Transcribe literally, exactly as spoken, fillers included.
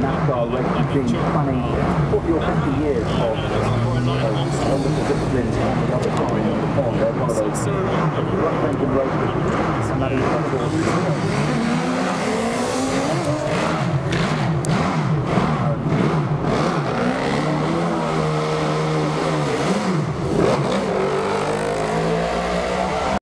NASCAR racing team planning put your fifty years of wonderful disciplines on the other side of the pond. They're one of those rough engine racers, and that is, of course,